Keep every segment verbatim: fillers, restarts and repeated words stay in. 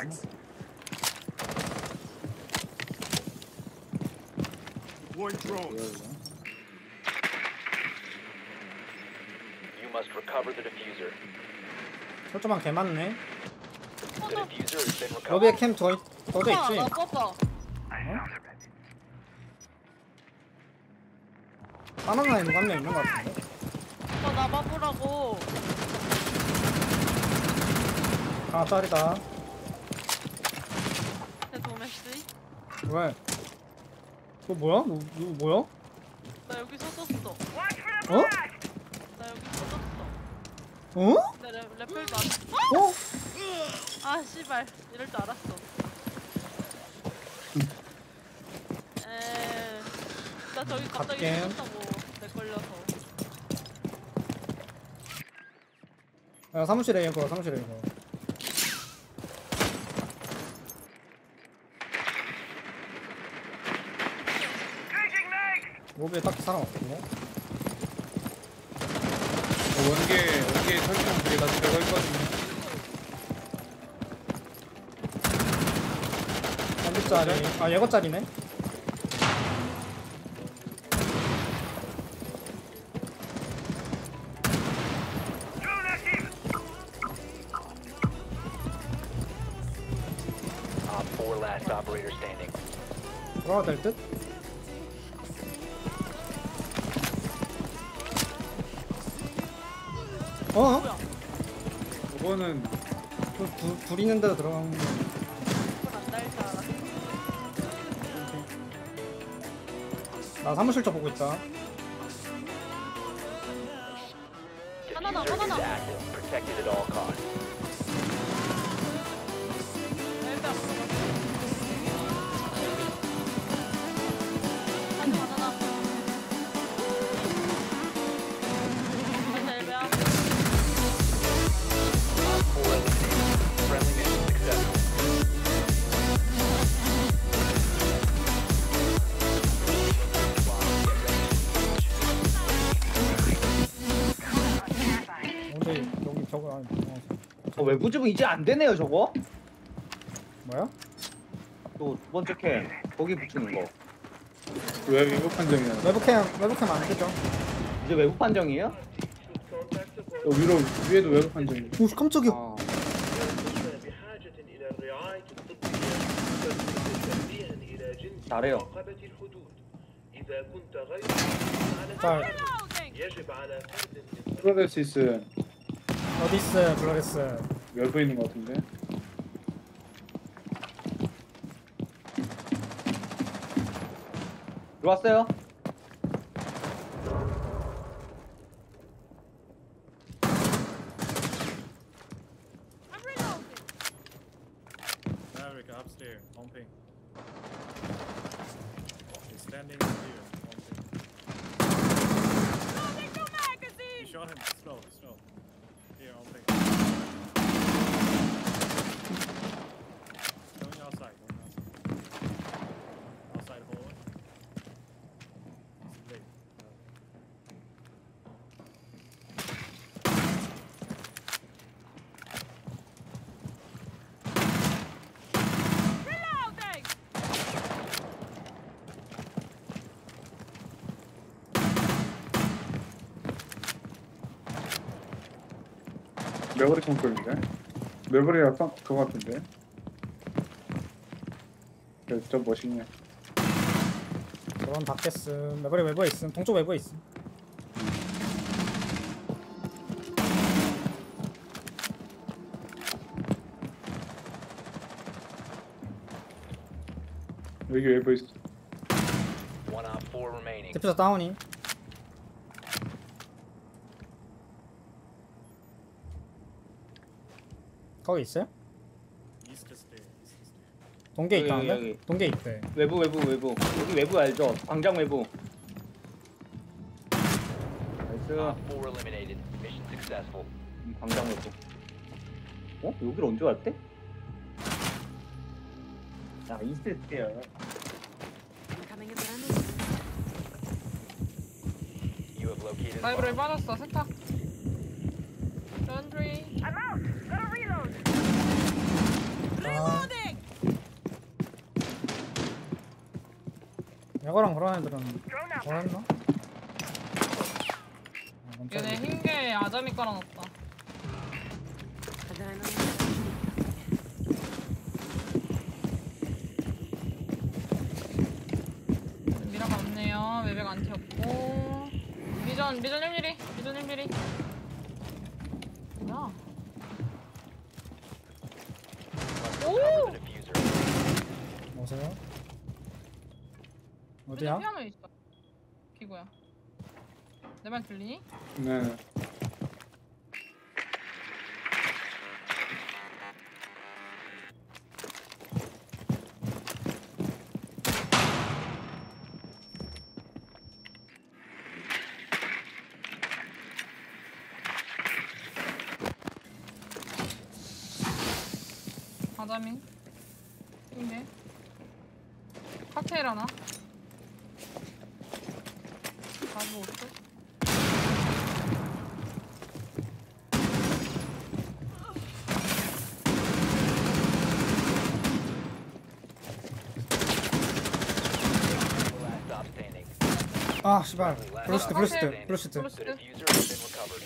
Guards. Deploying drones. You must recover the diffuser. 설정만 개 많네. The diffuser has been recovered. 여기에 캠 더 더져 있지. 나 뻗어. 바나나에 누가 한 명 있는 것 같은데. 오빠 나 봐보라고. 하나 짜리다. 내 도매씨. 왜? 그거 뭐야? 너, 너 뭐야? 나 여기 서졌어. 어? 나 여기 서졌어. 어? 내 랩, 랩벨도 안. 어? 아 씨발 이럴 줄 알았어. 에. 나 저기 갑자기 갈게. 서졌다고 내 걸려서. 야 사무실에 이거 사무실에 이거. 로비에 딱히 사람 없거든요. 원개 원개 설정 제가 제가 했거든요. 한개짜리. 아 예거짜리네. Op four last operator standing. 들어가도 될 듯? 어? 뭐야? 이거는 그 불, 불 있는 데로 들어가는 거. 이건 안 날 줄 알았어. 나 사무실 쪽 보고 있다. 바나나 Diffuser is 바나나. active, protected at all costs. 랩벨. 바나나 바나나. 랩벨. Op four eliminated. Friendly mission successful. 근데 여기 저거 아니 어. 어, 외부 지붕 이제 안 되네요, 저거. 뭐야? 또 두 번째 캠 거기 붙이는 거. 왜 외부 판정이야? 외부캠 외부캠 안 되죠? 이제 외부 판정이에요? 또 위로 위에도 외부 판정이야. 오 깜짝이야. 아, بحاجة إلى الرعاية الطبية تنبيها إلى جنس 잘해요. مراقبة الحدود. إذا كنت غير على 잘. يجب على فرد من 프로데시스 어디스 블러레스. 외부 있는 것 같은데. 들어왔어요? America upstairs, on ping. He's standing here, on ping. You shot him, slow, slow. Here, on ping. Going outside, going outside. Outside hole. It's late. 메버리 컨트롤인데. 메버리가 성 그거 같은데. 저, 저 머신이야. 저런 닫겠음. 매버리 외부에 있음. 동쪽 외부에 있음. 여기 외부 있어. One op four remaining. 디퓨저 다운이. 거기 있어요? East stairs, east stairs. 동계 여기, 있다는데? 여기, 여기. 동계 있대. 외부 외부 외부. 여기 외부 알죠? 광장 외부. 나이스. Op four eliminated. Mission successful. 음, 광장 외부. 어? 여기를 언제 왔대? 자, 이스트 스테어. You have located. a 라이브러리 bomb. 빠졌어. 세탁. 런드리. 아, 저거랑 그런 애들은 뭐 했나? 아, 얘네 깜짝이야. 흰게 아자미 깔아놨다. 미라가 없네요. 외벽 안 튀었고. 미전 미전 일 미리 미전 일 미리. 뭐야? 오! The diffuser. 뭐세요? 미전 어디야? 피아노에 있어. 기구야. 내 말 들리니? 네. 아자미. 흰게. 칵테일 하나. 가지고 올게. Last stop standing. 아 씨발. 블루시트 블루시트 오케이. 블루시트. The diffuser has been recovered.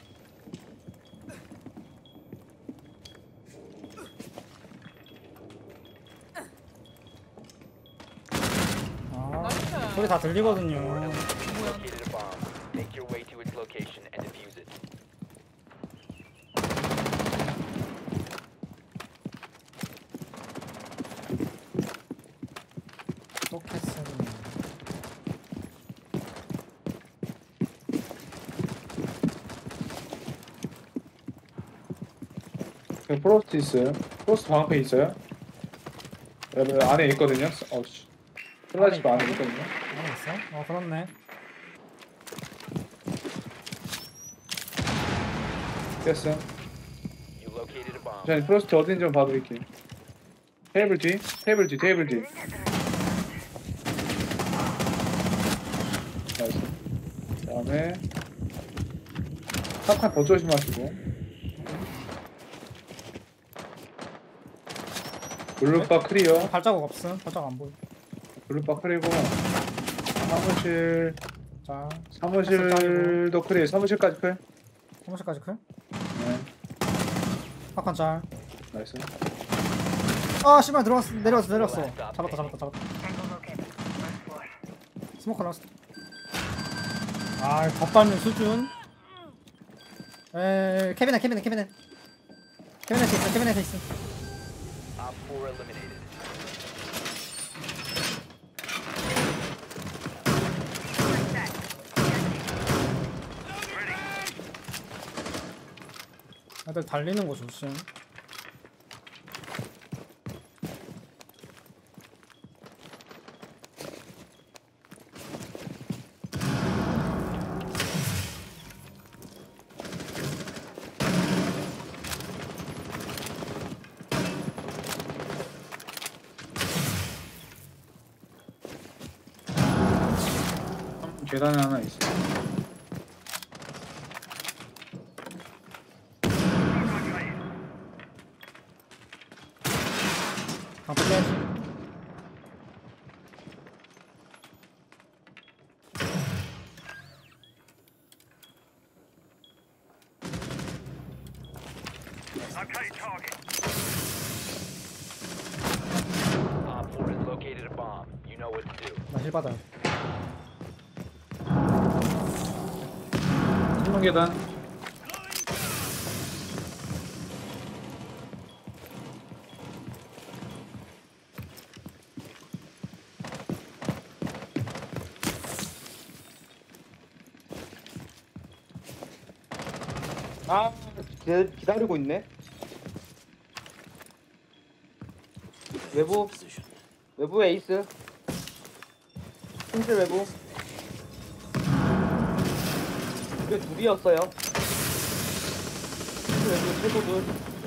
아 나이스. 소리 다 들리거든요. Located a bomb. Make your way to its location and defuse it. 또 캐슬. 그 프로스트 있어요. 프로스트 방패 있어요. 여기 안에 있거든요. 어씨. 플라스틱 안에 있거든요. 안에 있어? 어 그렇네. 됐어. You located a bomb. 자, 프로스트 어딘지 좀 봐드릴게요. 테이블 뒤, 테이블 뒤, 테이블 뒤. 나이스. 그다음에 탑칸 더 조심하시고. 블루바 클리어. 발자국 없음. 발자국 안 보여. 블루바 클리고 사무실 자 사무실도 클리어. 사무실까지 클. 사무실까지 클. 네. 팝콘 짤. 나이스. 아 씨발 들어왔어. 내려왔어 내려왔어. 잡았다 잡았다 잡았다. 스모커 라스트. 아 덧밟는 수준. 에 캐비넷 캐비넷 캐비넷. 캐비넷에 있어 캐비넷에 있어. Op four eliminated. 애들 달리는 거 조심. 계단에 하나 있어. 아 빼야지. Okay, target. Op four has located a bomb. You know what to do. 나 힐 받아요. 신문 계단. 아, 기, 기다리고 있네. 외부, 외부 에이스. 침실 외부. 이게 둘이었어요. 침실 외부 최소 둘.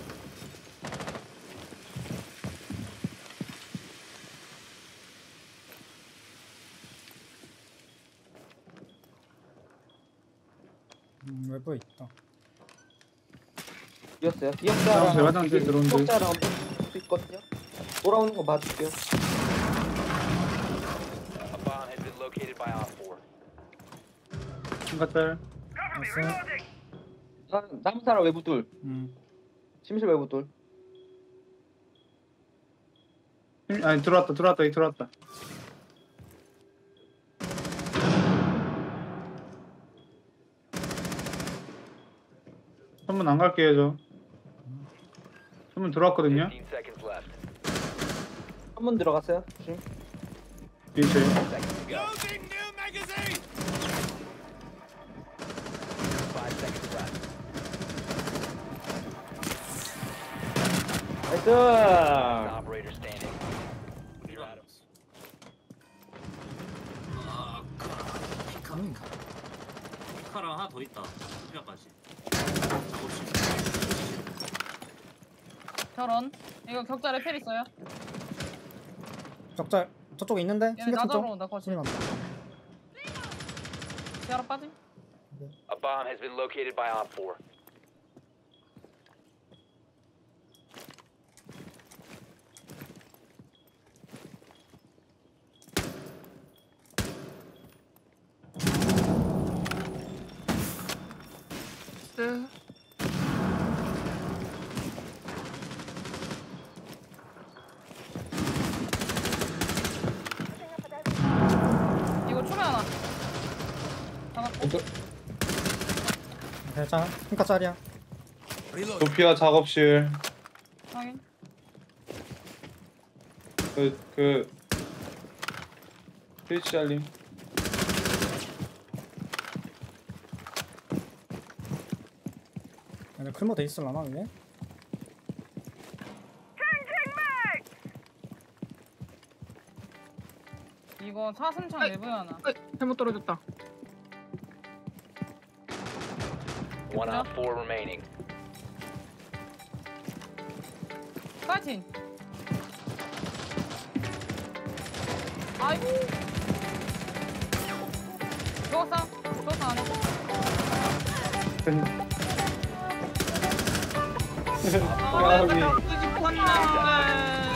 음 외부에 있다. 뒤였어요. 화장실, 기억자랑 화장실 들어오는데. 기억자랑 수 있거든요. 돌아오는 거 봐줄게요. A bomb located by Op four. 한가짤. 나이스. 나- 남은 사람 외부 둘. 음. 침실 외부 둘. 음, 아니 들어왔다 들어왔다 여기 들어왔다. 한번 안 갈게요 저. 한번 들어왔거든요. fifteen seconds left. 한 번 들어갔어요. 조심. 뒤에 Seconds to go. Loading new magazine! Five seconds left. 나이스. Operator standing. You're out of. 아, 피카. 피카랑 하나 더 있다. 피카까지. 작업실. 결혼. 이거 격자 레펠 있어요. 적자 저쪽에 있는데? 얘네 신경 나자로 쪽. 온다. 거실. 신경 안 지하로 빠짐. A bomb has been located by Op four. 이거 초면 하나. 잡았고. 괜찮아. 핑카 짤이야. 도피아 작업실. 확인. 그 그 트위치 잘림. 얘네 클모 돼 있을라나 이게? 이거 사슴창 외부에 하나. 잘못 떨어졌다. One Op four remaining. 파이팅. 아이고. 죽었어. 죽었어 안 해. 까비. 뒤집었나.